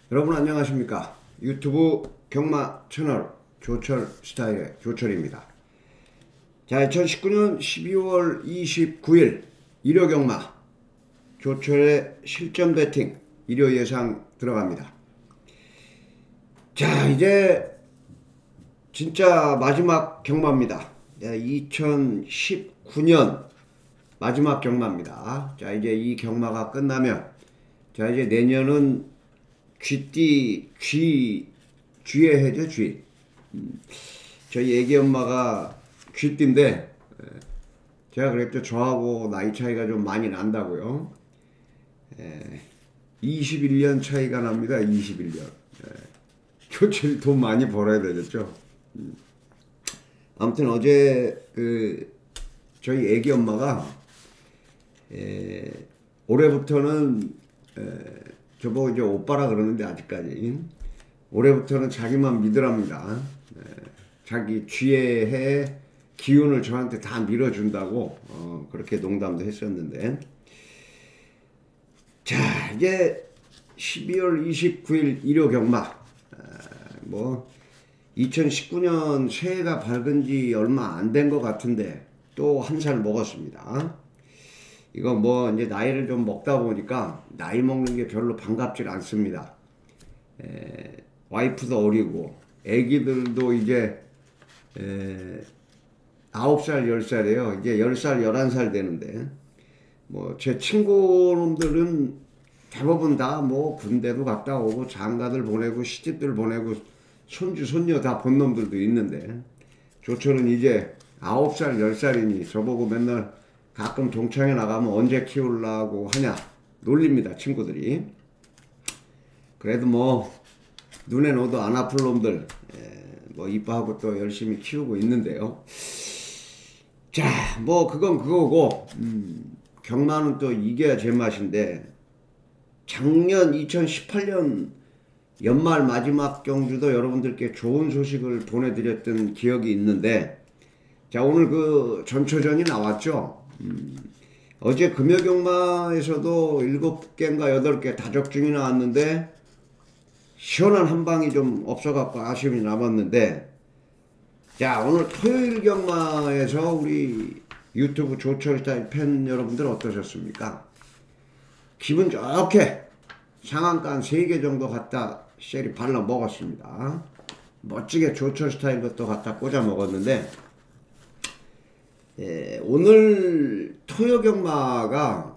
여러분 안녕하십니까? 유튜브 경마 채널 조철 스타일의 조철입니다. 자, 2019년 12월 29일 일요 경마 조철의 실전 배팅 일요 예상 들어갑니다. 자, 이제 진짜 마지막 경마입니다. 2019년 마지막 경마입니다. 자, 이제 이 경마가 끝나면 자, 이제 내년은 쥐의 해죠, 쥐. 저희 애기 엄마가 쥐띠인데, 제가 그랬죠. 저하고 나이 차이가 좀 많이 난다고요. 21년 차이가 납니다. 21년. 조철 돈 많이 벌어야 되겠죠. 아무튼 어제 저희 애기 엄마가 올해부터는 저보고 이제 오빠라 그러는데 아직까지 올해부터는 자기만 믿으랍니다. 자기 쥐의 해 기운을 저한테 다 밀어준다고 그렇게 농담도 했었는데, 자, 이제 12월 29일 일요 경마, 뭐 2019년 새해가 밝은 지 얼마 안 된 것 같은데 또 한 살 먹었습니다. 이거 뭐 이제 나이를 좀 먹다 보니까 나이 먹는 게 별로 반갑질 않습니다. 와이프도 어리고 애기들도 이제 9살 10살이에요. 이제 10살 11살 되는데 뭐 제 친구놈들은 대부분 다 뭐 군대도 갔다 오고 장가들 보내고 시집들 보내고 손주 손녀 다 본 놈들도 있는데, 조철은 이제 9살 10살이니 저보고 맨날 가끔 동창회 나가면 언제 키우려고 하냐 놀립니다, 친구들이. 그래도 뭐 눈에 넣어도 안 아플 놈들 뭐 이뻐하고 또 열심히 키우고 있는데요. 자, 뭐 그건 그거고, 경마는 또 이겨야 제맛인데, 작년 2018년 연말 마지막 경주도 여러분들께 좋은 소식을 보내드렸던 기억이 있는데, 자, 오늘 그 전초전이 나왔죠. 어제 금요경마에서도 7개인가 8개 다적중이 나왔는데 시원한 한 방이 좀 없어갖고 아쉬움이 남았는데, 자, 오늘 토요일 경마에서 우리 유튜브 조철스타일 팬 여러분들 어떠셨습니까? 기분 좋게 상한가 한 3개 정도 갖다 쉐리 발라 먹었습니다. 멋지게 조철스타일 것도 갖다 꽂아 먹었는데, 오늘 토요 경마가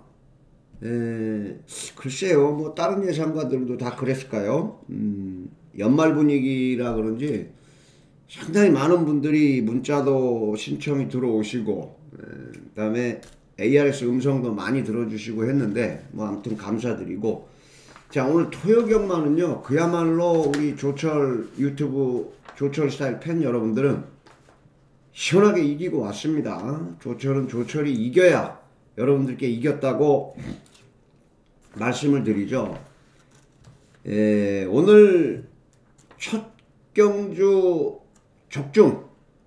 글쎄요, 뭐 다른 예상가들도 다 그랬을까요? 연말 분위기라 그런지 상당히 많은 분들이 문자도 신청이 들어오시고, 그다음에 ARS 음성도 많이 들어주시고 했는데, 뭐 아무튼 감사드리고, 자, 오늘 토요 경마는요 그야말로 우리 조철 유튜브 조철 스타일 팬 여러분들은 시원하게 이기고 왔습니다. 조철은 조철이 이겨야 여러분들께 이겼다고 말씀을 드리죠. 오늘 첫 경주 적중,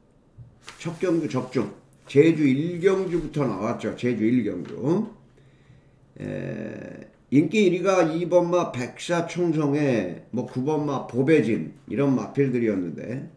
제주 1경주부터 나왔죠. 제주 1경주. 인기 1위가 2번마 백사총성에 뭐 9번마 보배진 이런 마필들이었는데,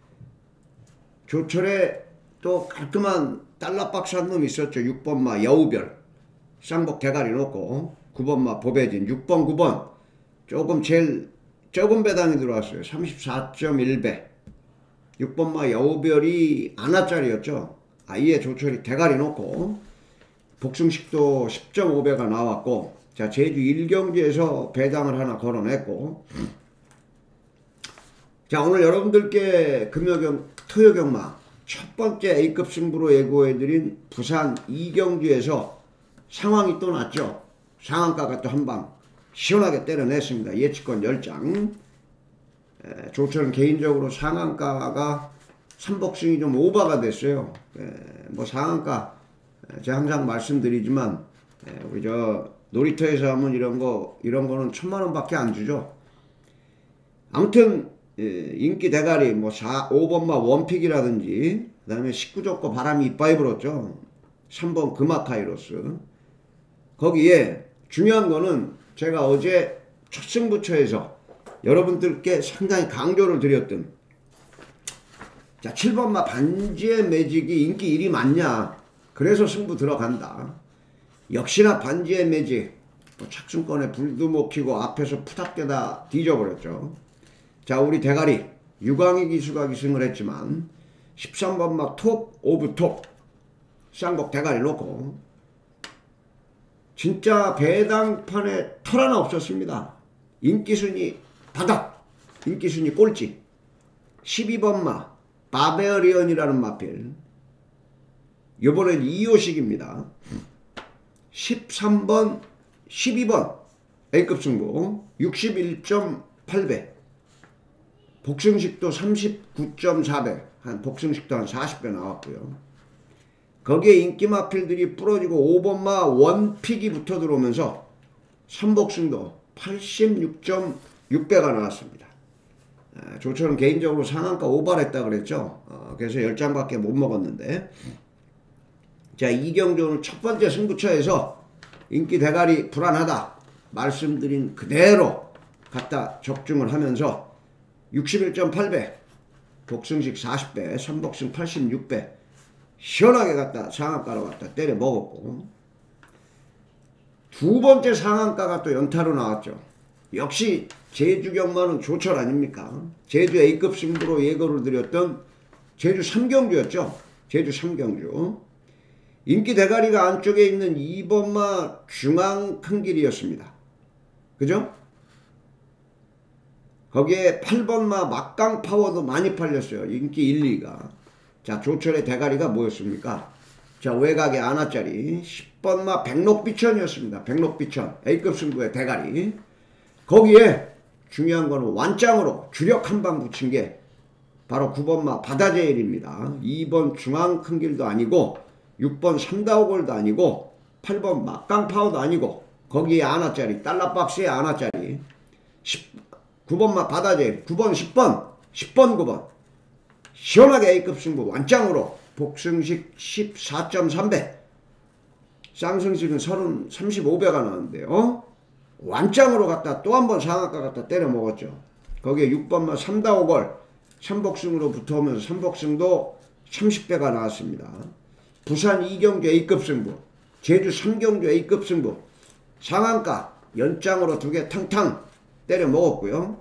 조철에 또 깔끔한 달러박스 한 놈 있었죠. 6번마 여우별 쌍복 대가리 놓고 9번마 보배진 6번 9번 조금 제일 적은 배당이 들어왔어요. 34.1배. 6번마 여우별이 안하짜리였죠. 아예 조철이 대가리 놓고 복승식도 10.5배가 나왔고, 자, 제주 1경주에서 배당을 하나 걸어냈고, 자, 오늘 여러분들께 토요 경마 첫 번째 A급 승부로 예고해드린 부산 2경주에서 상황이 또 났죠. 상한가가 또 한 방 시원하게 때려냈습니다. 예측권 10장. 조철은 개인적으로 상한가가 3복승이 좀 오버가 됐어요. 뭐 상한가 제가 항상 말씀드리지만 우리 저 놀이터에서 하면 이런 거는 1000만원 밖에 안 주죠. 아무튼 인기 대가리 뭐 5번마 원픽이라든지, 그 다음에 19조거 바람이 이빠이 불었죠. 3번 금아카이로스. 거기에 중요한 거는 제가 어제 첫 승부처에서 여러분들께 상당히 강조를 드렸던 자 7번마 반지의 매직이 인기 1위 맞냐, 그래서 승부 들어간다. 역시나 반지의 매직 착순권에 불도 못 켜고 앞에서 푸닥대다 뒤져버렸죠. 자 우리 대가리 유광희 기수가 기승을 했지만 13번마 톱 오브 톱 쌍복 대가리 놓고 진짜 배당판에 털 하나 없었습니다. 인기순위 바닥, 인기순위 꼴찌. 12번마 바베리언이라는 마필, 요번엔 2호식입니다. 13번 12번 A급 승부 61.8배, 복승식도 39.4배, 한 복승식도 한 40배 나왔고요. 거기에 인기 마필들이 부러지고 5번마 원픽이 붙어 들어오면서 선복승도 86.6배가 나왔습니다. 조철은 개인적으로 상한가 오버했다 그랬죠. 그래서 10장밖에 못 먹었는데, 자 이경주 오늘 첫 번째 승부처에서 인기 대가리 불안하다 말씀드린 그대로 갖다 적중을 하면서 61.8배, 복승식 40배, 선복승 86배 시원하게 갖다 상한가로 갖다 때려 먹었고, 두 번째 상한가가 또 연타로 나왔죠. 역시 제주 경마는 조철 아닙니까? 제주 A급 승부로 예고를 드렸던 제주 3경주였죠. 제주 3경주. 인기 대가리가 안쪽에 있는 2번마 중앙 큰 길이었습니다. 그죠? 거기에 8번마 막강 파워도 많이 팔렸어요. 인기 1, 2가. 자 조철의 대가리가 뭐였습니까? 자 외곽의 아나짜리 10번마 백록비천이었습니다. 백록비천 A급 승부의 대가리. 거기에 중요한 거는 완짱으로 주력 한 방 붙인 게 바로 9번마 바다제일입니다. 2번 중앙 큰 길도 아니고 6번 삼다오골도 아니고 8번 막강파워도 아니고 거기에 아나짜리 달러박스에 아나짜리 9번마 바다제일 9번 10번 10번 9번 시원하게 A급 승부 완짱으로 복승식 14.3배, 쌍승식은 35배가 나왔는데요. 완짱으로 갖다 또 한 번 상한가 갖다 때려 먹었죠. 거기에 6번마 삼다오걸 3복승으로 붙어오면서 3복승도 30배가 나왔습니다. 부산 2경주 A급 승부, 제주 3경주 A급 승부 상한가 연장으로 2개 탕탕 때려 먹었고요.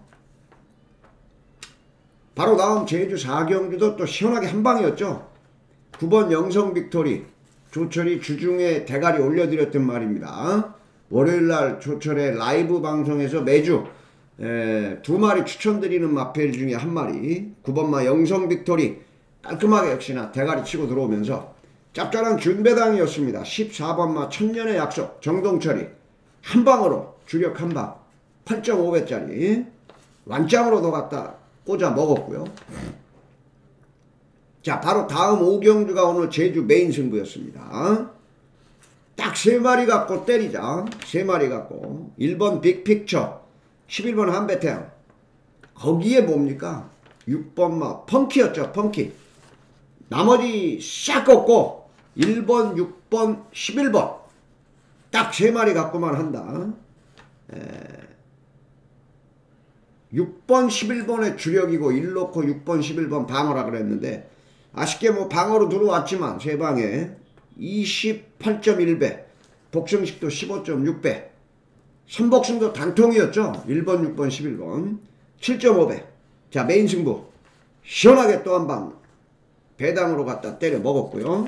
바로 다음 제주 4경주도 또 시원하게 한 방이었죠. 9번 영성 빅토리 조철이 주중에 대가리 올려드렸던 말입니다. 월요일날 조철의 라이브 방송에서 매주 2마리 추천드리는 마필 중에 한 마리 9번마 영성 빅토리 깔끔하게 역시나 대가리 치고 들어오면서 짭짤한 준배당이었습니다. 14번마 천년의 약속 정동철이 한방으로 주력 한방 8.5배짜리 완짱으로도 갖다 꽂아 먹었고요. 자 바로 다음 5경주가 오늘 제주 메인 승부였습니다. 딱 3마리 갖고 때리자. 3마리 갖고 1번 빅픽처 11번 한배태양, 거기에 뭡니까 6번마 펑키였죠. 펑키. 나머지 싹 꺾고 1번 6번 11번 딱 3마리 갖고만 한다. 6번 11번의 주력이고 1놓고 6번 11번 방어라 그랬는데 아쉽게 뭐 방어로 들어왔지만 3방에 28.1배, 복승식도 15.6배, 선복승도 단통이었죠. 1번 6번 11번 7.5배. 자 메인 승부 시원하게 또 한 방 배당으로 갖다 때려 먹었고요.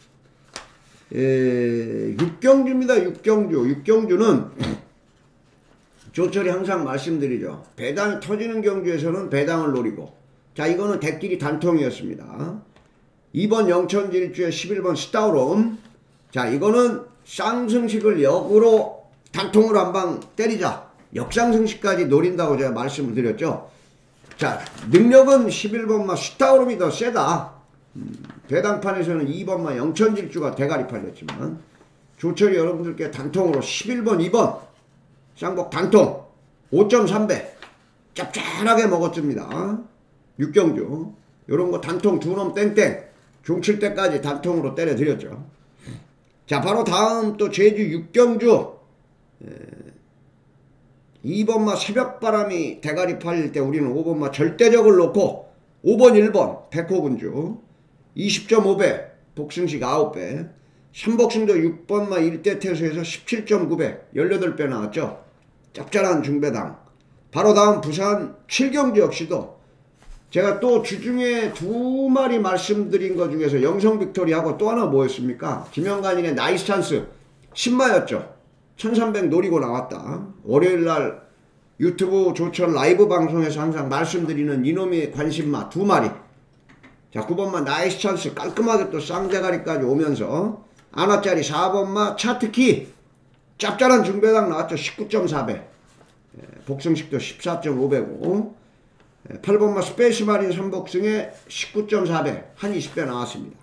6경주입니다. 6경주는 조철이 항상 말씀드리죠. 배당이 터지는 경주에서는 배당을 노리고, 자 이거는 대끼리 단통이었습니다. 2번 영천질주의 11번 스타우론, 자 이거는 쌍승식을 역으로 단통으로 한 방 때리자, 역상승식까지 노린다고 제가 말씀을 드렸죠. 자 능력은 11번마 스타우론이 더 세다. 배당판에서는 2번마 영천질주가 대가리 팔렸지만 조철이 여러분들께 단통으로 11번 2번 쌍복 단통 5.3배 짭짤하게 먹었습니다. 6경주 요런거 단통 2놈 땡땡 종칠 때까지 단통으로 때려드렸죠. 자 바로 다음 또 제주 6경주 2번마 새벽바람이 대가리 팔릴 때 우리는 5번마 절대적을 놓고 5번 1번 백호군주 20.5배 복승식 9배 3복승도 6번마 1대 태수에서 17.9배 18배 나왔죠. 짭짤한 중배당. 바로 다음 부산 7경주 역시도 제가 또 주중에 2마리 말씀드린 것 중에서 영성 빅토리하고 또 하나 뭐였습니까? 김영관인의 나이스 찬스 10마였죠. 1300 노리고 나왔다. 월요일날 유튜브 조철 라이브 방송에서 항상 말씀드리는 이놈의 관심마 2마리. 자, 9번마 나이스 찬스 깔끔하게 또 쌍대가리까지 오면서 아나짜리 4번마 차트키 짭짤한 중배당 나왔죠. 19.4배 복승식도 14.5배고 8번마 스페이스 마린 3복승에 19.4배 한 20배 나왔습니다.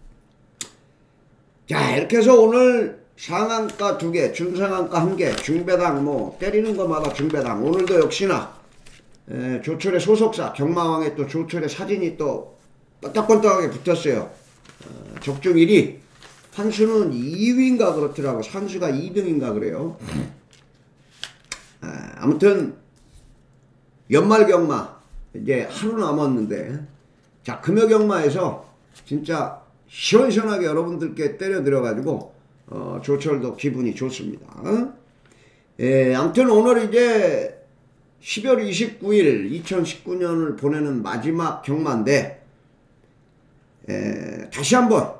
자, 이렇게 해서 오늘 상한가 2개 중상한가 1개 중배당 뭐 때리는 것마다 중배당. 오늘도 역시나 조철의 소속사 경마왕의 또 조철의 사진이 또 번딱번딱하게 붙었어요. 적중 1위 한수는 2위인가 그렇더라고. 산수가 2등인가 그래요. 아무튼 연말 경마 이제 하루 남았는데 자, 금요경마에서 진짜 시원시원하게 여러분들께 때려드려 가지고 조철도 기분이 좋습니다. 아무튼 오늘 이제 12월 29일 2019년을 보내는 마지막 경마인데 다시 한번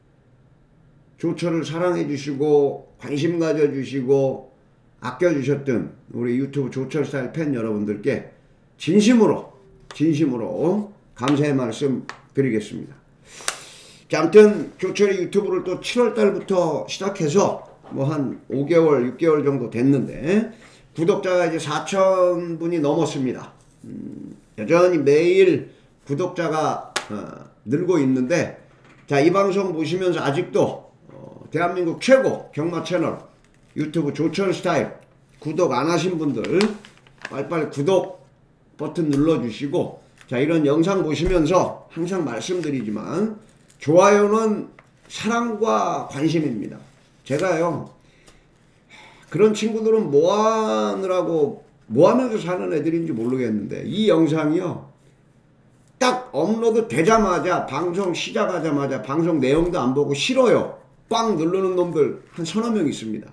조철을 사랑해 주시고 관심 가져 주시고 아껴 주셨던 우리 유튜브 조철 스타일 팬 여러분들께 진심으로 감사의 말씀 드리겠습니다. 자, 아무튼 조철이 유튜브를 또 7월달부터 시작해서 뭐 한 5개월 6개월 정도 됐는데 구독자가 이제 4,000분이 넘었습니다. 여전히 매일 구독자가 늘고 있는데 자, 이 방송 보시면서 아직도 대한민국 최고 경마 채널 유튜브 조철 스타일 구독 안 하신 분들 빨리빨리 구독 버튼 눌러주시고 자, 이런 영상 보시면서 항상 말씀드리지만 좋아요는 사랑과 관심입니다. 제가요 그런 친구들은 뭐하느라고 뭐하면서 사는 애들인지 모르겠는데 이 영상이요 딱 업로드 되자마자 방송 시작하자마자 방송 내용도 안 보고 싫어요 꽝 누르는 놈들 한 서너 명 있습니다.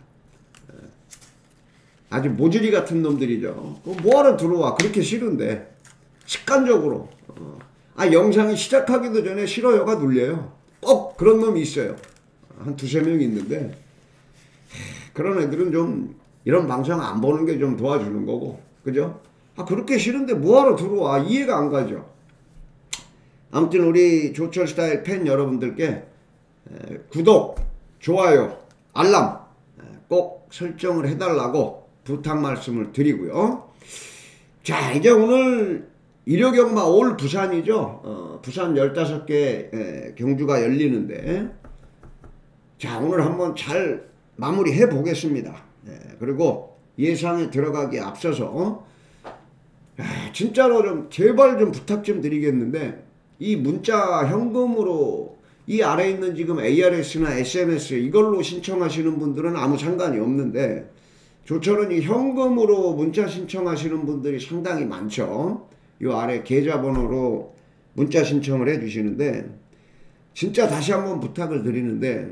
아주 모질이 같은 놈들이죠. 뭐하러 들어와 그렇게 싫은데 습관적으로 영상이 시작하기도 전에 싫어요가 눌려요. 꼭 그런 놈이 있어요. 한 두세 명 있는데 그런 애들은 좀 이런 방송 안 보는 게 좀 도와주는 거고 그죠? 그렇게 싫은데 뭐하러 들어와 이해가 안 가죠. 아무튼 우리 조철 스타일 팬 여러분들께 구독, 좋아요, 알람 꼭 설정을 해달라고 부탁 말씀을 드리고요. 자, 이제 오늘 일요경마 올 부산이죠. 부산 15개 경주가 열리는데 자, 오늘 한번 잘 마무리해 보겠습니다. 그리고 예상에 들어가기에 앞서서 진짜로 좀 제발 좀 부탁 좀 드리겠는데 이 문자 현금으로 이 아래에 있는 지금 ARS나 SMS 이걸로 신청하시는 분들은 아무 상관이 없는데 조철은 이 현금으로 문자 신청하시는 분들이 상당히 많죠. 이 아래 계좌번호로 문자 신청을 해 주시는데 진짜 다시 한번 부탁을 드리는데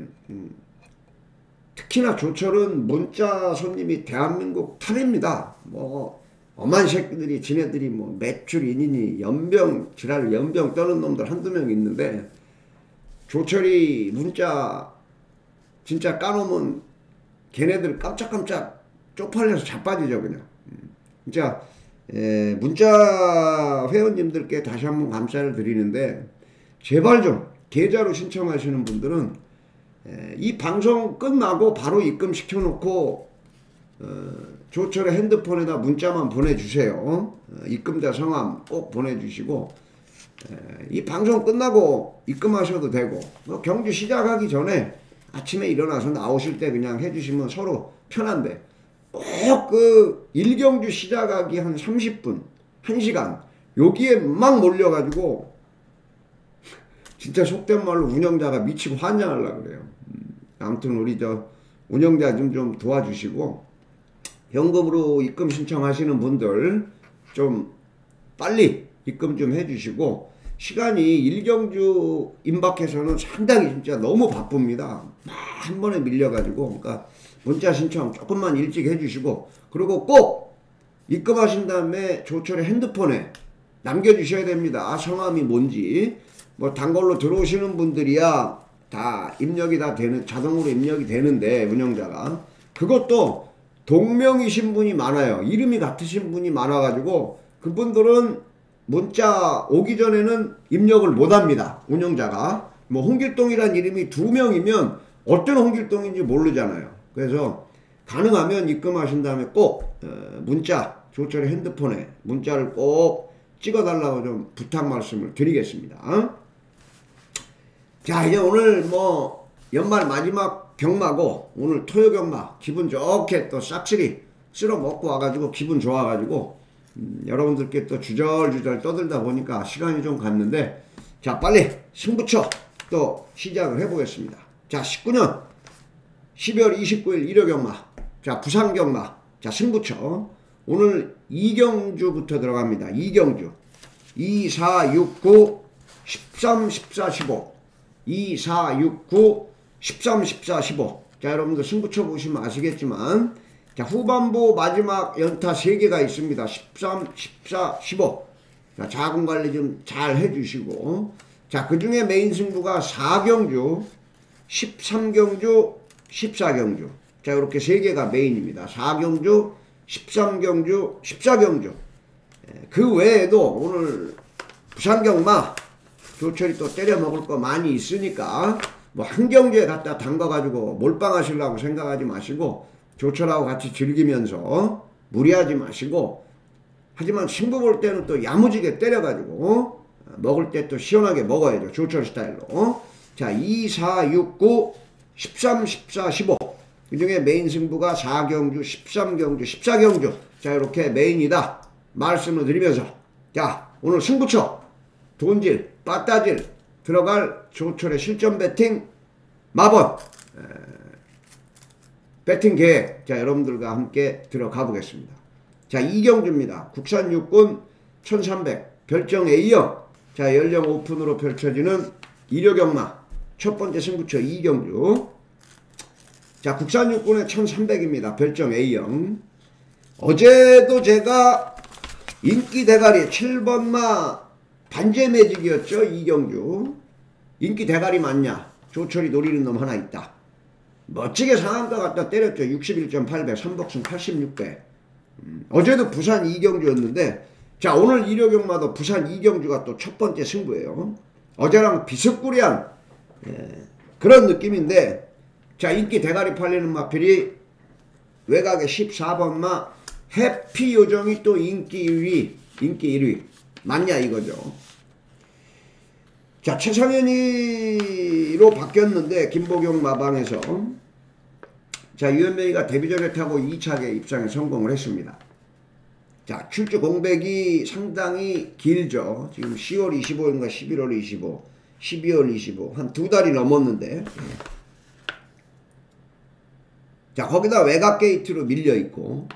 특히나 조철은 문자 손님이 대한민국 탑입니다. 뭐 엄한 새끼들이 지네들이 뭐 매출인이니 연병 지랄 연병 떠는 놈들 한두 명 있는데 조철이 문자 진짜 까놓으면 걔네들 깜짝깜짝 쪽팔려서 자빠지죠 그냥. 진짜 문자 회원님들께 다시 한번 감사를 드리는데 제발 좀 계좌로 신청하시는 분들은 이 방송 끝나고 바로 입금시켜 놓고 조철의 핸드폰에다 문자만 보내주세요. 입금자 성함 꼭 보내주시고 이 방송 끝나고 입금하셔도 되고 경주 시작하기 전에 아침에 일어나서 나오실 때 그냥 해주시면 서로 편한데 꼭 그 1경주 시작하기 한 30분 1시간 여기에 막 몰려가지고 진짜 속된 말로 운영자가 미치고 환장하려고 그래요. 아무튼 우리 저 운영자 좀 도와주시고 현금으로 입금 신청하시는 분들 좀 빨리 입금 좀 해주시고, 시간이 일경주 임박해서는 상당히 진짜 너무 바쁩니다. 막 한 번에 밀려가지고. 그러니까 문자 신청 조금만 일찍 해주시고, 그리고 꼭 입금하신 다음에 조철의 핸드폰에 남겨주셔야 됩니다. 성함이 뭔지. 뭐 단걸로 들어오시는 분들이야 다 입력이 다 되는, 자동으로 입력이 되는데, 운영자가 그것도 동명이신 분이 많아요. 이름이 같으신 분이 많아가지고 그분들은 문자 오기 전에는 입력을 못합니다. 운영자가. 뭐 홍길동이란 이름이 2명이면 어떤 홍길동인지 모르잖아요. 그래서 가능하면 입금하신 다음에 꼭 문자, 조철의 핸드폰에 문자를 꼭 찍어달라고 좀 부탁 말씀을 드리겠습니다. 자, 이제 오늘 뭐 연말 마지막 경마고, 오늘 토요 경마 기분 좋게 또 싹쓸이 쓸어 먹고 와가지고 기분 좋아가지고 여러분들께 또 주절주절 떠들다 보니까 시간이 좀 갔는데, 자, 빨리 승부처 또 시작을 해보겠습니다. 자, 19년 12월 29일 일요경마, 자, 부산경마, 자, 승부처 오늘 이경주부터 들어갑니다. 이경주 2, 4, 6, 9, 13, 14, 15 2, 4, 6, 9, 13, 14, 15. 자, 여러분들 승부처 보시면 아시겠지만, 자, 후반부 마지막 연타 3개가 있습니다. 13, 14, 15. 자, 자금 관리 좀 잘 해주시고, 자, 그 중에 메인 승부가 4경주, 13경주, 14경주. 자, 이렇게 3개가 메인입니다. 4경주, 13경주, 14경주. 그 외에도 오늘 부산경마 조철이 또 때려 먹을 거 많이 있으니까 뭐 한 경주에 갖다 담가가지고 몰빵하시려고 생각하지 마시고, 조철하고 같이 즐기면서 무리하지 마시고, 하지만 승부 볼 때는 또 야무지게 때려가지고 먹을 때 또 시원하게 먹어야죠. 조철 스타일로. 자, 2, 4, 6, 9, 13, 14, 15. 그 중에 메인 승부가 4경주, 13경주, 14경주. 자, 이렇게 메인이다 말씀을 드리면서, 자, 오늘 승부처 돈질, 빠따질 들어갈 조철의 실전 배팅 마번 배팅 계획, 자, 여러분들과 함께 들어가 보겠습니다. 자, 이경주입니다. 국산 육군 1300 별정 A형. 자, 연령 오픈으로 펼쳐지는 일요경마 첫 번째 승부처 이경주. 자, 국산 육군의 1300입니다. 별정 A형. 어제도 제가 인기 대가리 7번마 반제 매직이었죠. 이경주. 인기 대가리 맞냐? 조철이 노리는 놈 하나 있다. 멋지게 상한가 갖다 때렸죠. 61.8배 3복승 86배. 어제도 부산 이경주였는데, 자, 오늘 일요경마도 부산 이경주가 또 첫 번째 승부예요. 어제랑 비슷구리한 그런 느낌인데, 자, 인기 대가리 팔리는 마필이 외곽의 14번마 해피 요정이 또 인기 1위 맞냐 이거죠. 자, 최상현이로 바뀌었는데 김보경 마방에서, 자, 유현명이가 데뷔전에 타고 2차계 입상에 성공을 했습니다. 자, 출주 공백이 상당히 길죠. 지금 10월 25일인가 11월 25, 12월 25, 한 2달이 넘었는데, 자, 거기다 외곽 게이트로 밀려 있고,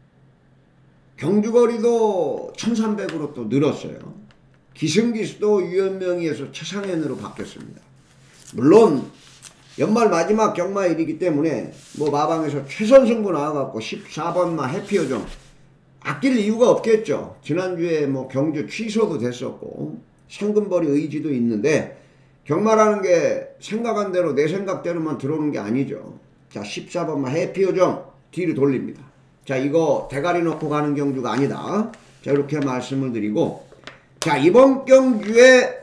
경주거리도 1300으로 또 늘었어요. 기승기수도 유현명이에서 최상현으로 바뀌었습니다. 물론 연말 마지막 경마일이기 때문에 뭐 마방에서 최선승부 나와갖고 14번마 해피요정 아낄 이유가 없겠죠. 지난주에 뭐 경주 취소도 됐었고 상금벌이 의지도 있는데, 경마라는 게 생각한 대로 내 생각대로만 들어오는 게 아니죠. 자, 14번마 해피요정 뒤로 돌립니다. 자, 이거 대가리 놓고 가는 경주가 아니다. 자, 이렇게 말씀을 드리고, 자, 이번 경주에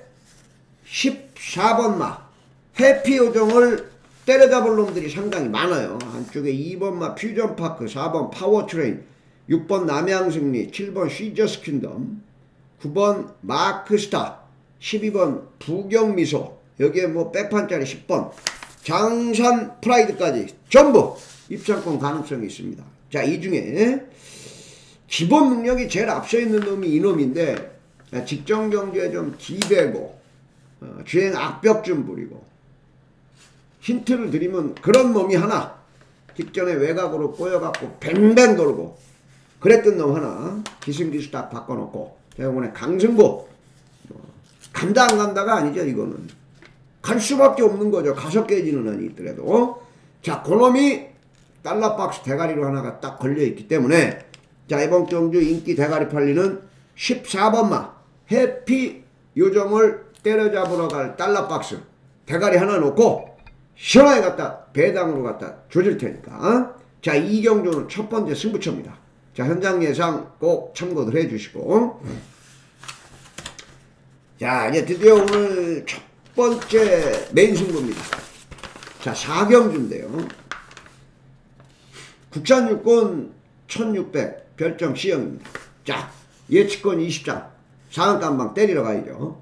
14번마 해피요정을 때려잡을 놈들이 상당히 많아요. 한쪽에 2번마 퓨전파크, 4번 파워트레인, 6번 남양승리, 7번 쉬저스킨덤, 9번 마크스타, 12번 부경미소, 여기에 뭐 백판짜리 10번 장산 프라이드까지 전부 입상권 가능성이 있습니다. 자, 이 중에 기본 능력이 제일 앞서 있는 놈이 이놈인데, 직전 경주에 좀 기대고 주행 악벽 좀 부리고, 힌트를 드리면 그런 놈이 하나 직전에 외곽으로 꼬여갖고 뱅뱅 돌고 그랬던 놈 하나 기승기수 딱 바꿔놓고 자 이번에 강승부 간다 안 간다가 아니죠. 이거는 갈 수밖에 없는 거죠. 가서 깨지는 한이 있더라도 자 그놈이 달러박스 대가리로 하나가 딱 걸려있기 때문에 자 이번 경주 인기 대가리 팔리는 14번마 해피 요정을 때려잡으러 갈 달러박스 대가리 하나 놓고 시원하게 갖다 배당으로 갖다 조질 테니까 자 이 경주는 첫 번째 승부처입니다. 자 현장 예상 꼭 참고들 해주시고 자 이제 드디어 오늘 첫 번째 메인 승부입니다. 자 4경주인데요. 국산 육군 1600 별정 C형입니다. 자 예측권 20장 상한가한방 때리러 가야죠.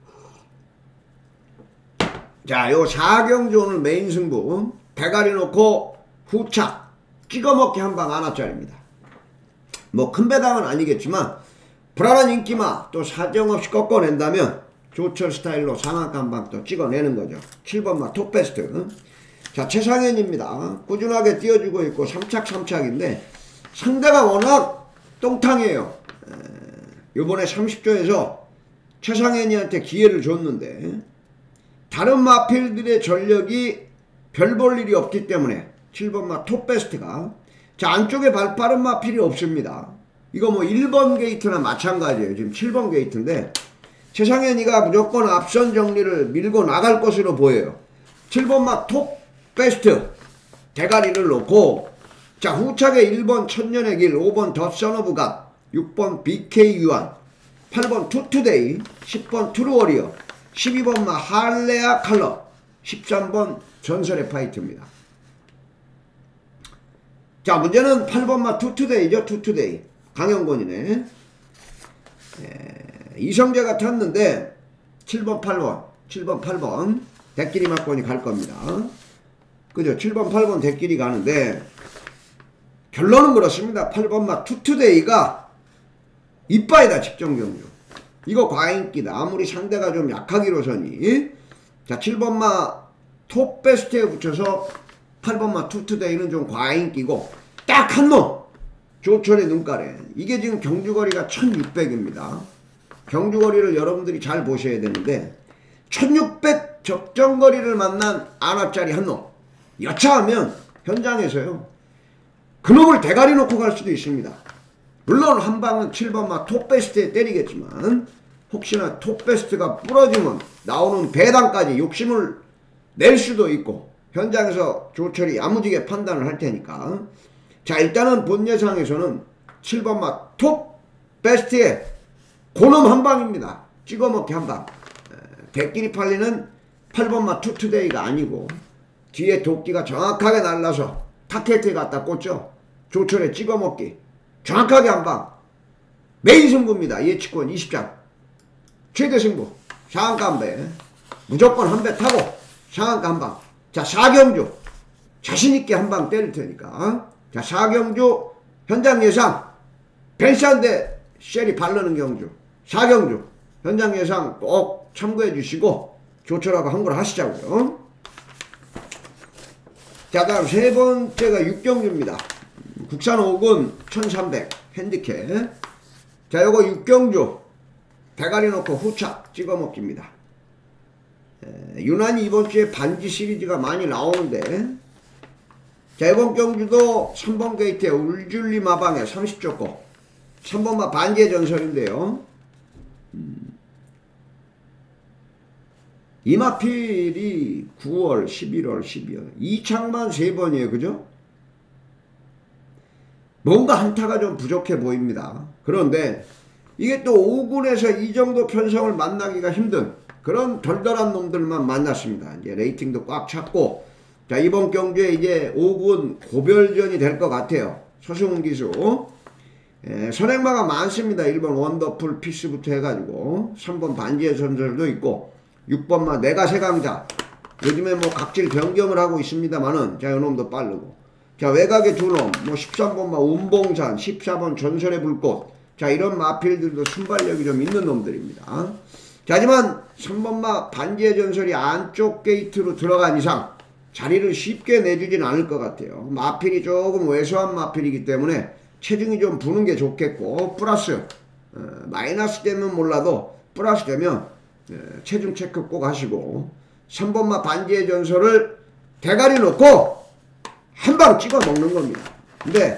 자 요 4경주 오늘 메인 승부 대가리 놓고 후착 찍어먹기 한방 하나짜리입니다. 뭐 큰 배당은 아니겠지만 불안한 인기마 또 사정없이 꺾어낸다면 조철 스타일로 상한가 한방 또 찍어내는 거죠. 7번마 톱베스트 자 최상현입니다. 꾸준하게 띄워주고 있고 3착 3착인데 상대가 워낙 똥탕이에요. 요번에 30조에서 최상현이한테 기회를 줬는데 다른 마필들의 전력이 별 볼 일이 없기 때문에 7번마 톱베스트가 자 안쪽에 발빠른 마필이 없습니다. 이거 뭐 1번 게이트나 마찬가지예요. 지금 7번 게이트인데 최상현이가 무조건 앞선 정리를 밀고 나갈 것으로 보여요. 7번마 톱베스트 대가리를 놓고 자 후착에 1번 천년의 길 5번 더 선오브갓 6번 BK 유한 8번 투투데이 10번 트루워리어 12번마 할레아 칼러 13번 전설의 파이트입니다. 자 문제는 8번마 투투데이죠. 투투데이 강영권이네. 이성재가 탔는데 7번 8번 7번 8번 대끼리 막권이 갈 겁니다. 그죠. 7번 8번 대끼리 가는데 결론은 그렇습니다. 8번마 투투데이가 이빠이다. 직전경주 이거 과인기다. 아무리 상대가 좀 약하기로서니 자 7번마 톱베스트에 붙여서 8번마 투투데이는 좀 과인기고 딱 한 놈 조철의 눈가래. 이게 지금 경주거리가 1600입니다. 경주거리를 여러분들이 잘 보셔야 되는데 1600 적정거리를 만난 아나짜리 한 놈 여차하면 현장에서요 그놈을 대가리 놓고 갈 수도 있습니다. 물론 한 방은 7번마 톱베스트에 때리겠지만 혹시나 톱베스트가 부러지면 나오는 배당까지 욕심을 낼 수도 있고 현장에서 조철이 야무지게 판단을 할 테니까 자 일단은 본 예상에서는 7번마 톱베스트에 고놈 한방입니다. 찍어먹기 한방. 대끼리 팔리는 8번마 투투데이가 아니고 뒤에 도끼가 정확하게 날라서 타켓에 갖다 꽂죠. 조철에 찍어먹기 정확하게 한방 메인 승부입니다. 예측권 20장 최대 승부 상한가 한배 무조건 한 배 타고 상한가 한방 자 4경주 자신있게 한방 때릴 테니까 자 4경주 현장 예상 벤시한데 쉘이 바르는 경주 4경주 현장 예상 꼭 참고해 주시고 조철하고 한걸 하시자고요. 자 다음 세 번째가 6경주입니다. 국산 5군 1300 핸디캡 자 요거 6경주 대가리 놓고 후착 찍어먹기입니다. 유난히 이번 주에 반지 시리즈가 많이 나오는데 자 이번 경주도 3번 게이트에 울줄리 마방에 30조고 3번마 반지의 전설인데요. 이마필이 9월 11월 12월 2창만 3번이에요. 그죠? 뭔가 한타가 좀 부족해 보입니다. 그런데 이게 또 5군에서 이 정도 편성을 만나기가 힘든 그런 덜덜한 놈들만 만났습니다. 이제 레이팅도 꽉 찼고 자 이번 경주에 이제 5군 고별전이 될 것 같아요. 서승훈 기수 선행마가 많습니다. 1번 원더풀 피스부터 해가지고 3번 반지의 전설도 있고 6번마 내가 세강자 요즘에 뭐 각질 변경을 하고 있습니다만은 자 요놈도 빠르고 자 외곽의 두 놈 뭐 13번마 운봉산 14번 전설의 불꽃 자 이런 마필들도 순발력이 좀 있는 놈들입니다. 자 하지만 3번마 반지의 전설이 안쪽 게이트로 들어간 이상 자리를 쉽게 내주진 않을 것 같아요. 마필이 조금 왜소한 마필이기 때문에 체중이 좀 부는 게 좋겠고, 플러스 마이너스 되면 몰라도 플러스 되면 체중 체크 꼭 하시고, 3번마 반지의 전설을 대가리 놓고 한 방 찍어 먹는 겁니다. 근데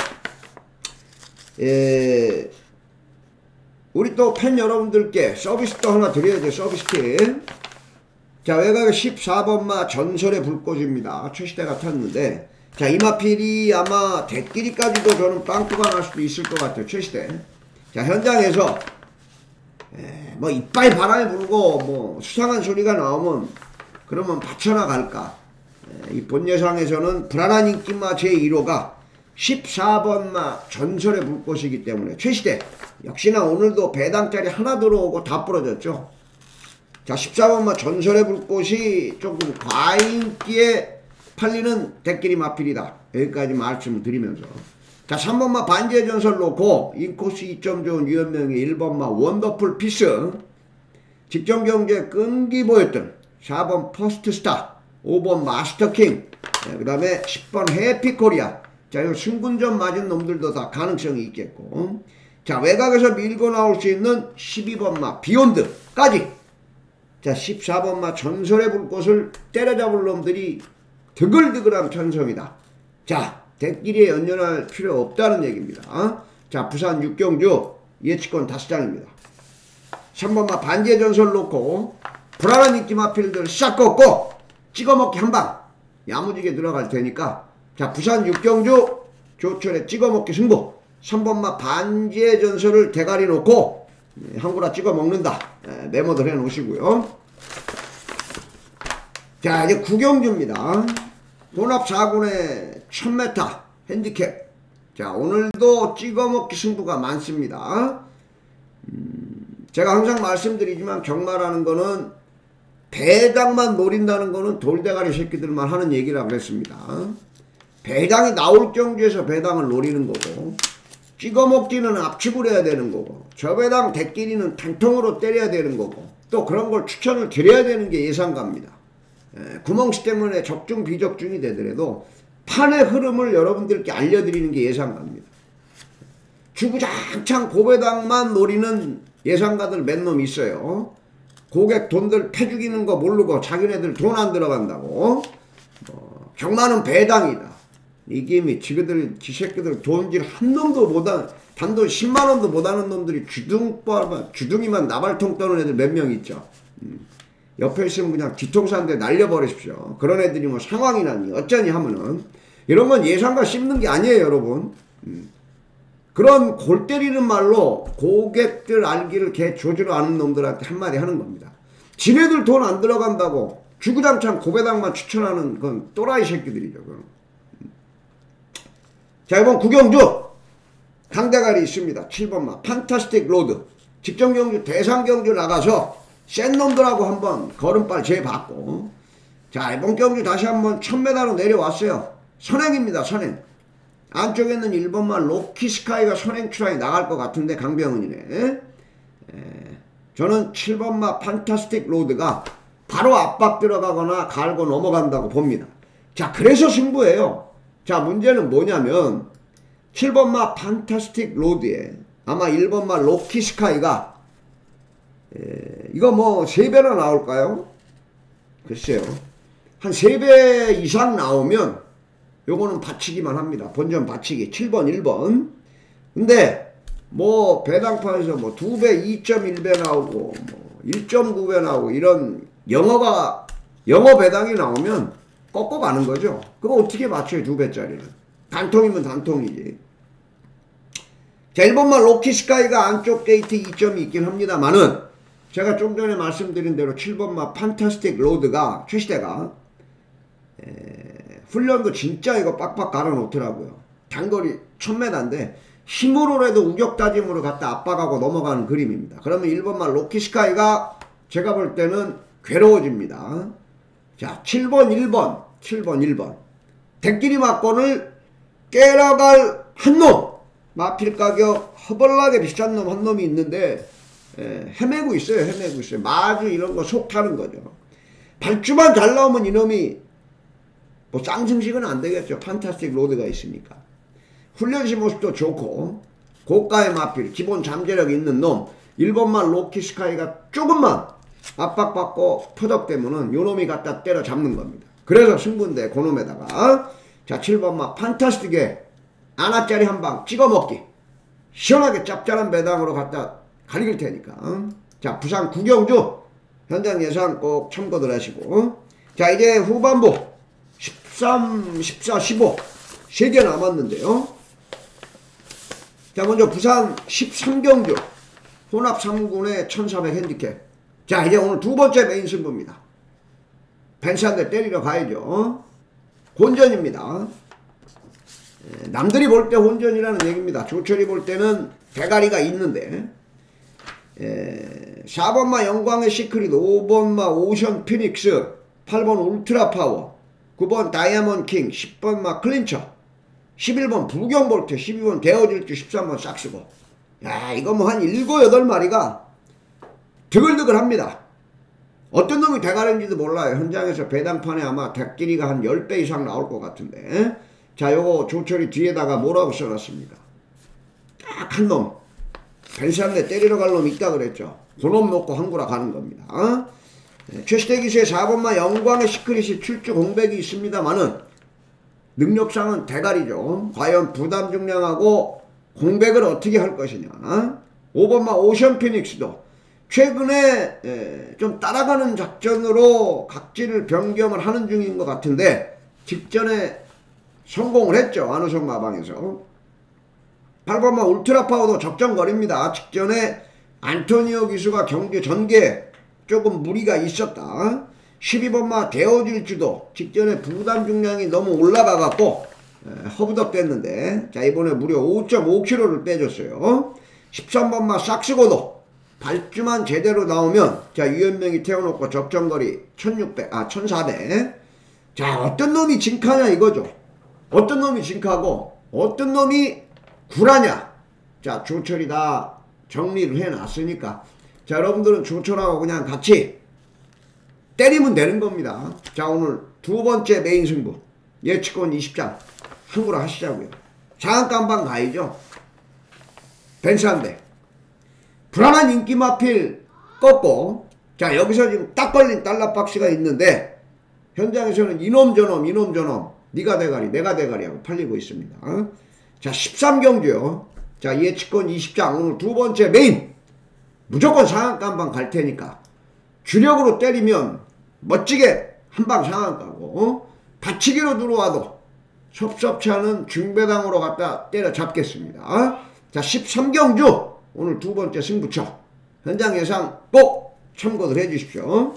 우리 또 팬 여러분들께 서비스도 하나 드려야죠. 서비스 팁. 자, 외곽의 14번마 전설의 불꽃입니다. 최시대가 탔는데, 자, 이 마필이 아마 대끼리까지도 저는 빵꾸가 날 수도 있을 것 같아요. 최시대. 자, 현장에서 뭐 이빨 바람이 불고 뭐 수상한 소리가 나오면 그러면 받쳐나 갈까. 이 본 예상에서는 불안한 인기마 제1호가 14번마 전설의 불꽃이기 때문에 최시대 역시나 오늘도 배당짜리 하나 들어오고 다 부러졌죠. 자, 14번마 전설의 불꽃이 조금 과인기에 팔리는 대끼리 마필이다. 여기까지 말씀을 드리면서, 자, 3번마 반지의 전설 놓고 인코스 2점 좋은 유현명의 1번마 원더풀 피스, 직전경기에 끈기 보였던 4번 퍼스트 스타, 5번 마스터킹, 그 다음에 10번 해피코리아. 자, 이 승분전 맞은 놈들도 다 가능성이 있겠고, 자, 외곽에서 밀고 나올 수 있는 12번마 비욘드까지. 자, 14번마 전설의 불꽃을 때려잡을 놈들이 드글드글한 편성이다. 자, 대끼리에 연연할 필요 없다는 얘기입니다. 자, 부산 6경주 예측권 5장입니다. 3번마 반지의 전설 놓고 불안한 인기 마필들 싹 꺾고 찍어먹기 한방 야무지게 들어갈 테니까, 자, 부산 6경주 조철의 찍어먹기 승부, 3번마 반지의 전설을 대가리 놓고 한구라 찍어먹는다. 메모들 해놓으시고요. 자, 이제 9경주입니다. 혼합 4군의 1000m 핸디캡. 자, 오늘도 찍어먹기 승부가 많습니다. 제가 항상 말씀드리지만 경마라는 거는 배당만 노린다는 거는 돌대가리 새끼들만 하는 얘기라고 그랬습니다. 배당이 나올 경주에서 배당을 노리는 거고, 찍어먹기는 압축을 해야 되는 거고, 저 배당 대끼리는 단통으로 때려야 되는 거고, 또 그런 걸 추천을 드려야 되는 게 예상가입니다. 구멍씨 때문에 적중 비적중이 되더라도 판의 흐름을 여러분들께 알려드리는 게 예상가입니다. 주구장창 고배당만 노리는 예상가들 몇 놈 있어요. 고객 돈들 패죽이는 거 모르고 자기네들 돈 안 들어간다고. 경마는 배당이다. 이게 지그들 지새끼들 돈질 한 놈도 못한, 단돈 10만원도 못하는 놈들이 주둥이만 나발통 떠는 애들 몇 명 있죠. 옆에 있으면 그냥 뒤통수 한 대 날려버리십시오. 그런 애들이 뭐 상황이 나니 어쩌니 하면은, 이런 건 예상가 씹는 게 아니에요, 여러분. 그런 골 때리는 말로 고객들 알기를 개 조지로 아는 놈들한테 한마디 하는 겁니다. 지네들 돈 안 들어간다고 주구장창 고배당만 추천하는 건 또라이 새끼들이죠. 자, 이번 9경주 강대가리 있습니다. 7번마 판타스틱 로드. 직전경주 대상경주 나가서 센 놈들하고 한번 걸음발 재봤고, 자, 이번 경주 다시 한번 1000m로 내려왔어요. 선행입니다. 선행. 안쪽에는 1번마 로키스카이가 선행 추라이 나갈 것 같은데 강병은이네. 저는 7번마 판타스틱 로드가 바로 압박 들어가거나 갈고 넘어간다고 봅니다. 자, 그래서 승부예요. 자, 문제는 뭐냐면 7번마 판타스틱 로드에 아마 1번마 로키스카이가 이거 뭐 3배나 나올까요? 글쎄요. 한 3배 이상 나오면 요거는 받치기만 합니다. 본전 받치기. 7번 1번. 근데 뭐 배당판에서 뭐 2배 2.1배 나오고 뭐 1.9배 나오고 이런 영어 배당이 나오면 꺾어 가는 거죠. 그거 어떻게 맞춰요? 2배짜리는. 단통이면 단통이지. 자, 1번만 로키스카이가 안쪽 게이트 2점이 있긴 합니다만은, 제가 좀 전에 말씀드린 대로 7번마 판타스틱 로드가 최시대가 훈련도 진짜 이거 빡빡 갈아 놓더라고요. 단거리 1000m인데 힘으로라도 우격다짐으로 갖다 압박하고 넘어가는 그림입니다. 그러면 1번만 로키스카이가 제가 볼 때는 괴로워집니다. 자, 7번 1번 대끼리 막권을 깨러갈 한 놈, 마필 가격 허벌나게 비싼 놈 한 놈이 있는데 헤매고 있어요. 마주 이런 거 속 타는 거죠. 발주만 잘 나오면 이놈이 뭐 쌍승식은 안 되겠죠. 판타스틱 로드가 있으니까. 훈련시 모습도 좋고 고가의 마필, 기본 잠재력 있는 놈. 1번만 로키스카이가 조금만 압박받고 퍼덕되면은 요놈이 갖다 때려 잡는 겁니다. 그래서 승부인데 그놈에다가 자 7번만 판타스틱에 아나짜리 한 방 찍어먹기. 시원하게 짭짤한 배당으로 갖다 가리길 테니까. 자 부산 구경주 현장 예상 꼭 참고들 하시고. 자 이제 후반부 13, 14, 15 3개 남았는데요. 자 먼저 부산 13경주 혼합 3군의 1400 핸디캡. 자 이제 오늘 두 번째 메인 승부입니다. 벤츠한테 때리러 가야죠. 혼전입니다. 남들이 볼 때 혼전이라는 얘기입니다. 조철이 볼 때는 대가리가 있는데 4번마 영광의 시크릿, 5번마 오션 피닉스, 8번 울트라 파워, 9번 다이아몬드 킹, 10번마 클린처, 11번 불경볼트, 12번 데어질주, 13번 싹스고. 야 이거 뭐 한 7, 8마리가 드글드글 합니다. 어떤 놈이 대가리인지도 몰라요. 현장에서 배당판에 아마 닭끼리가 한 10배 이상 나올 것 같은데. 자 요거 조철이 뒤에다가 뭐라고 써놨습니까? 딱 한 놈 벤츠한테 때리러 갈 놈 있다 그랬죠. 그 놈 놓고 항구라 가는 겁니다. 최시대 기수의 4번마 영광의 시크릿이 출주 공백이 있습니다만은 능력상은 대가리죠. 과연 부담 중량하고 공백을 어떻게 할 것이냐. 5번마 오션 피닉스도 최근에 좀 따라가는 작전으로 각지를 변경을 하는 중인 것 같은데 직전에 성공을 했죠. 안우성 마방에서. 8번마 울트라 파워도 적정거리입니다. 직전에 안토니오 기수가 경기 전개 조금 무리가 있었다. 12번마 데어질주도 직전에 부담 중량이 너무 올라가 갖고 허브덕됐는데 자 이번에 무려 5.5kg를 빼줬어요. 13번마 싹스고도 발주만 제대로 나오면 자 유연명이 태워놓고 적정거리 1400. 자 어떤 놈이 진카냐 이거죠. 어떤 놈이 진카고 어떤 놈이 구라냐. 자 조철이 다 정리를 해놨으니까 자 여러분들은 조철하고 그냥 같이 때리면 되는 겁니다. 자 오늘 두 번째 메인 승부 예측권 20장 항구로 하시자고요. 장안감방 가야죠. 벤츠한데 불안한 인기 마필 꺾고 자 여기서 지금 딱 걸린 달러박스가 있는데 현장에서는 이놈 저놈 이놈 저놈 니가 대가리 내가 대가리하고 팔리고 있습니다. 자 13경주요. 자 예측권 20장 오늘 두 번째 메인 무조건 상한가만 갈 테니까 주력으로 때리면 멋지게 한방 상한가고 받치기로 들어와도 섭섭치 않은 중배당으로 갖다 때려 잡겠습니다. 자 13경주 오늘 두 번째 승부처 현장 예상 꼭 참고들 해주십시오.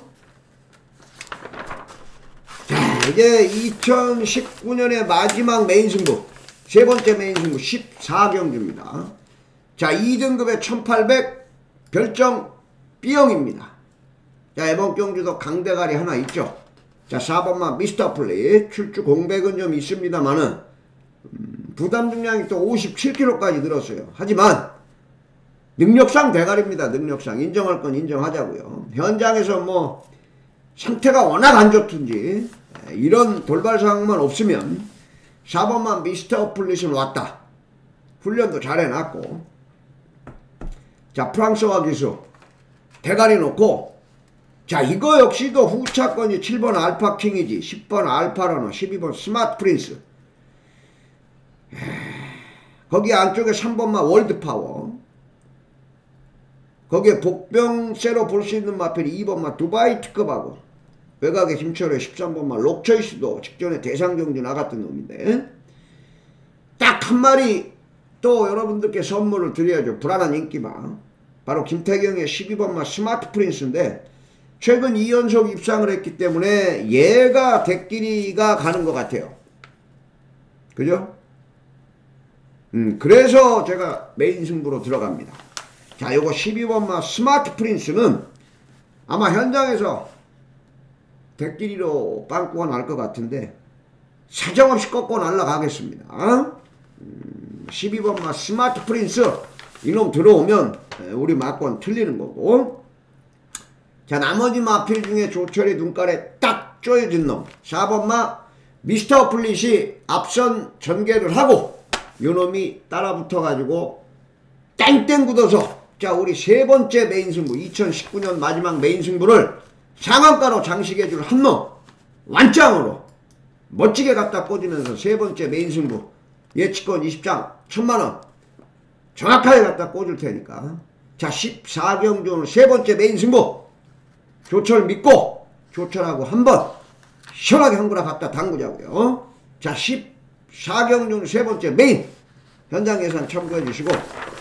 자 이제 2019년의 마지막 메인 승부 세 번째 메인 승부 14경주입니다. 자 2등급의 1800 별정 B형입니다. 자 이번 경주도 강대가리 하나 있죠. 자 4번만 미스터 플릿 출주 공백은 좀 있습니다만은 부담 중량이 또 57kg까지 늘었어요. 하지만 능력상 대가리입니다. 능력상 인정할 건 인정하자고요. 현장에서 뭐 상태가 워낙 안 좋든지 이런 돌발 상황만 없으면 4번만 미스터 플릿은 왔다. 훈련도 잘 해놨고 자 프랑스와 기수 대가리 놓고 자 이거 역시도 후차권이 7번 알파킹이지 10번 알파러너 12번 스마트 프린스 거기 안쪽에 3번만 월드파워 거기에 복병세로 볼 수 있는 마필이 2번만 두바이 특급하고 외곽의 힘철의 13번만 록초이스도 직전에 대상경주 나갔던 놈인데 딱 한 마리 또 여러분들께 선물을 드려야죠. 불안한 인기마 바로 김태경의 12번만 스마트 프린스인데 최근 2연속 입상을 했기 때문에 얘가 대끼리가 가는 것 같아요. 그죠? 그래서 제가 메인 승부로 들어갑니다. 자 요거 12번만 스마트 프린스는 아마 현장에서 대끼리로 빵꾸가 날 것 같은데 사정없이 꺾고 날아가겠습니다. 12번만 스마트 프린스 이놈 들어오면 우리 막권 틀리는 거고 자 나머지 마필 중에 조철이 눈깔에 딱 쪼여진 놈 4번마 미스터 플릿이 앞선 전개를 하고 요놈이 따라 붙어가지고 땡땡 굳어서 자 우리 세 번째 메인 승부 2019년 마지막 메인 승부를 상한가로 장식해줄 한놈 완짱으로 멋지게 갖다 꽂으면서 세 번째 메인 승부 예치권 20장 1000만원 정확하게 갖다 꽂을 테니까 자 14경주 오늘 세 번째 메인 승부 조철 믿고 조철하고 한번 시원하게 한 거나 갖다 담그자고요. 자 14경주 세 번째 메인 현장 예산 참고해 주시고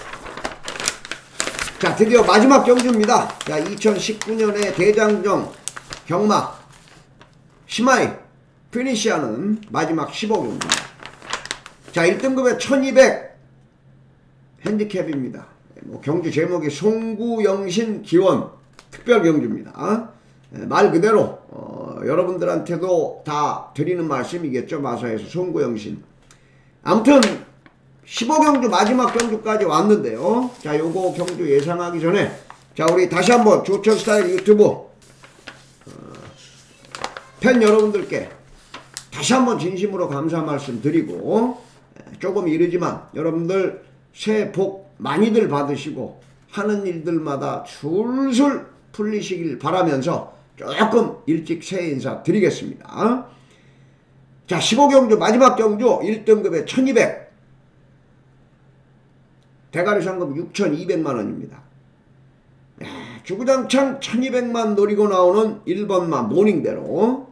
자 드디어 마지막 경주입니다. 자 2019년의 대장정 경마 시마이 피니시하는 마지막 15경주입니다. 자 1등급에 1200 핸디캡입니다. 뭐 경주 제목이 송구영신 기원 특별 경주입니다. 말 그대로 여러분들한테도 다 드리는 말씀이겠죠. 마사에서 송구영신. 아무튼 15경주 마지막 경주까지 왔는데요. 자 요거 경주 예상하기 전에 자 우리 다시 한번 조철스타일 유튜브 팬 여러분들께 다시 한번 진심으로 감사 말씀 드리고 조금 이르지만 여러분들 새해 복 많이들 받으시고 하는 일들마다 술술 풀리시길 바라면서 조금 일찍 새해 인사 드리겠습니다. 자 15경주 마지막 경주 1등급에 1200 대가리 상금 6200만원입니다. 주구장창 1200만 노리고 나오는 1번마 모닝대로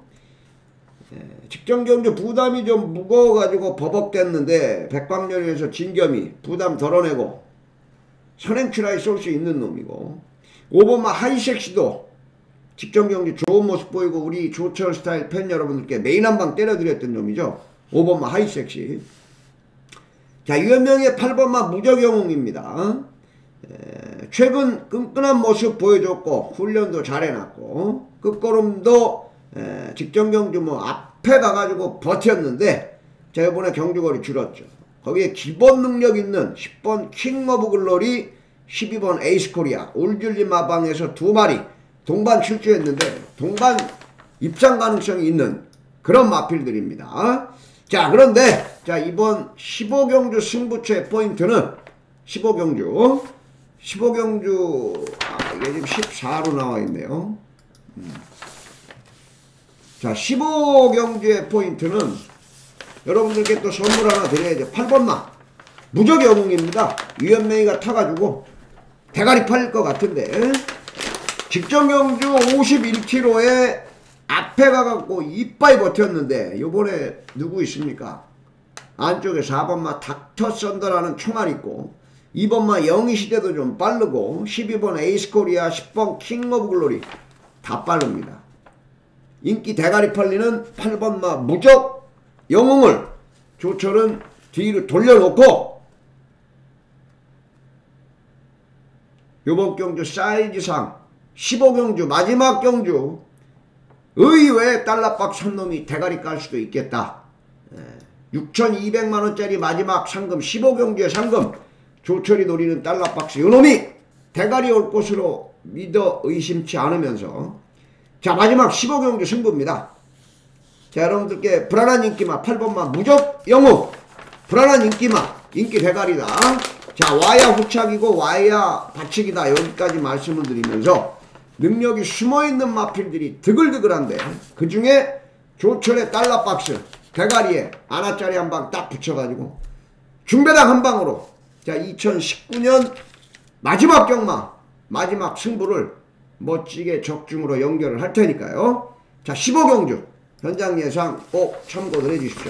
직전경주 부담이 좀 무거워가지고 버벅댔는데 백방열에서 진겸이 부담 덜어내고 선행출하에 쏠 수 있는 놈이고 5번마 하이섹시도 직전경주 좋은 모습 보이고 우리 조철 스타일 팬 여러분들께 메인 한방 때려드렸던 놈이죠. 5번마 하이섹시. 자 유현명의 8번마 무적영웅입니다. 최근 끈끈한 모습 보여줬고 훈련도 잘해놨고 끝걸음도 직전경주 뭐 앞에 가가지고 버텼는데 자 이번에 경주거리 줄었죠. 거기에 기본 능력 있는 10번 킹 오브 글로리 12번 에이스 코리아 울줄리 마방에서 2마리 동반 출주했는데 동반 입장 가능성이 있는 그런 마필들입니다. 자 그런데 자 이번 15경주 승부처의 포인트는 15경주 이게 지금 14로 나와 있네요. 자 15경주의 포인트는 여러분들께 또 선물 하나 드려야죠. 8번마 무적영웅입니다. 유현명이가 타가지고 대가리 팔릴 것 같은데 직전경주 51km에 앞에 가갖고 이빠이 버텼는데 요번에 누구 있습니까? 안쪽에 4번마 닥터 썬더라는 총알 있고 2번마 영희시대도 좀 빠르고 12번 에이스코리아 10번 킹 오브 글로리 다 빠릅니다. 인기 대가리 팔리는 8번마 무적 영웅을 조철은 뒤로 돌려놓고 요번 경주 사이즈상 15경주 마지막 경주 의외의 달러박 선놈이 대가리 깔 수도 있겠다. 6200만원짜리 마지막 상금 15경주의 상금 조철이 노리는 달러박스 요놈이 대가리 올 것으로 믿어 의심치 않으면서 자 마지막 15경주 승부입니다. 자 여러분들께 불안한 인기마 8번마 무적 영웅 불안한 인기마 인기 대가리다. 자 와야 후착이고 와야 받치기다. 여기까지 말씀을 드리면서 능력이 숨어있는 마필들이 드글드글한데 그 중에 조철의 달러박스 대가리에 아나짜리 한 방 딱 붙여가지고 중배당 한 방으로 자 2019년 마지막 경마 마지막 승부를 멋지게 적중으로 연결을 할 테니까요. 자 15경주 현장 예상 꼭 참고를 해주십시오.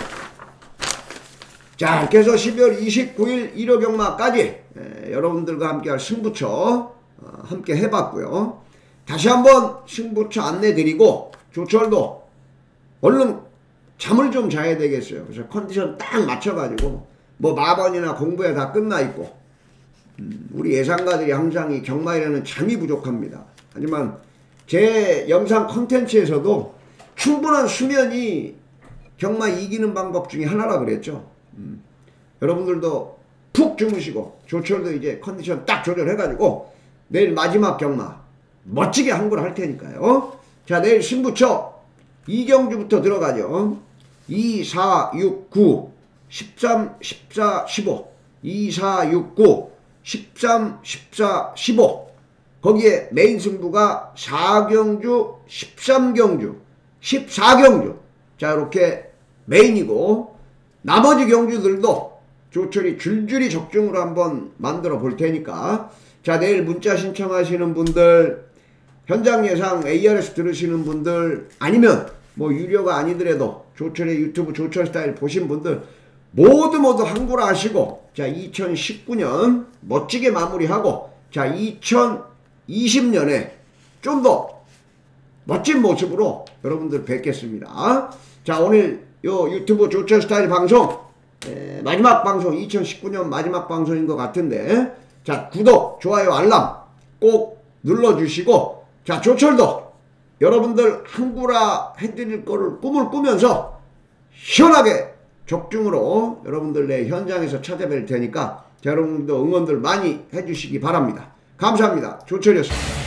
자 이렇게 해서 12월 29일 1호 경마까지 여러분들과 함께할 승부처 함께 해봤고요. 다시 한번 승부처 안내드리고 조철도 얼른 잠을 좀 자야 되겠어요. 그래서 컨디션 딱 맞춰가지고 뭐 마번이나 공부에 다 끝나있고 우리 예상가들이 항상 이 경마에는 잠이 부족합니다. 하지만 제 영상 컨텐츠에서도 충분한 수면이 경마 이기는 방법 중에 하나라 그랬죠. 여러분들도 푹 주무시고 조철도 이제 컨디션 딱 조절해가지고 내일 마지막 경마 멋지게 한 걸 할 테니까요. 자 내일 승부처 2경주부터 들어가죠. 2469 13 14 15 2469 13 14 15 거기에 메인 승부가 4경주 13경주 14경주 자 이렇게 메인이고 나머지 경주들도 조철이 줄줄이 적중으로 한번 만들어 볼 테니까 자 내일 문자 신청하시는 분들 현장 예상 ARS 들으시는 분들 아니면 뭐 유료가 아니더라도 조철의 유튜브 조철 스타일 보신 분들 모두 한구라 하시고 자 2019년 멋지게 마무리하고 자 2020년에 좀 더 멋진 모습으로 여러분들 뵙겠습니다. 자 오늘 요 유튜브 조철 스타일 방송 마지막 방송 2019년 마지막 방송인 것 같은데 자 구독 좋아요 알람 꼭 눌러주시고 자 조철도 여러분들 한구라 해드릴 거를 꿈을 꾸면서 시원하게 적중으로 여러분들 내 현장에서 찾아뵐 테니까 여러분도 응원들 많이 해주시기 바랍니다. 감사합니다. 조철이었습니다.